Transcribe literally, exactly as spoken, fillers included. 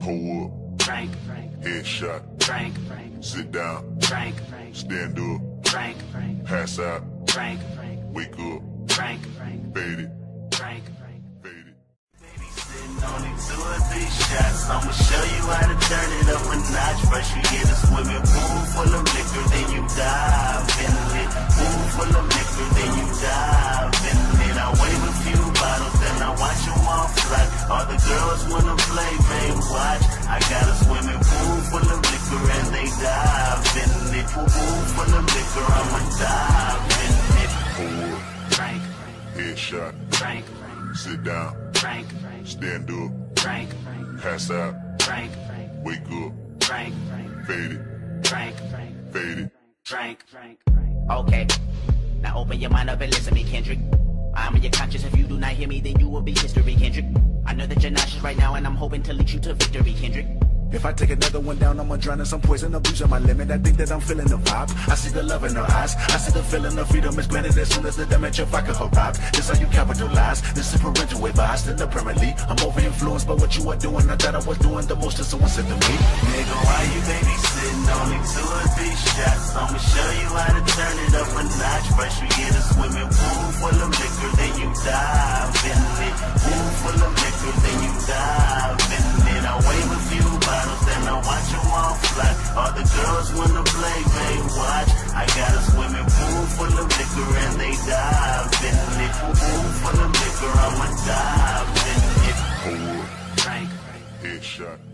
Hold up. Drink. Headshot. Drink. Sit down. Drink. Stand up. Drink. Pass out. Drink. Wake up. Drink. Fade it. Drink. Fade it. Baby sitting on it, two or three shots. I'ma show you how to turn it up a notch. First you get a swimming pool full of liquor, then you dive in it. Pool full of liquor, then you dive in it. I wave a few bottles, then I watch them all fly. All the girls wanna play, babe, watch. I got a swimming pool full of liquor and they dive in it. Pool full of liquor, I'ma dive in it. Hold up. Drink. Headshot. Drink. Sit down. Drink. Stand up. Drink. Pass out. Drink. Wake up. Drink. Fade it. Drink. Fade it. Drink. Okay, now open your mind up and listen to me, Kendrick. I'm in your conscience. If you do not hear me, then you will be history, Kendrick. I know that you're nauseous right now, and I'm hoping to lead you to victory, Kendrick. If I take another one down, I'ma drown in some poison, abuse on my limit. I think that I'm feeling the vibe. I see the love in her eyes. I see the feeling of freedom is granted as soon as the dimension vodka arrives. This how you capitalize. This is parental advice. Then apparently, I'm over influenced by what you are doing. I thought I was doing the most, and someone said to me, Nigga, why you babysitting on me? Two or three shots. I'ma show you how to turn it up a notch. First you get a swimming pool full of liquor, then you dive in it. Pool full of liquor, then you dive in it. I wave a few bottles, then I watch them all fly. All the girls wanna play, babe, watch. I got a swimming pool full of liquor and they dive in it. Pool full of liquor, I'ma dive in it. Hold up. Drink. Headshot.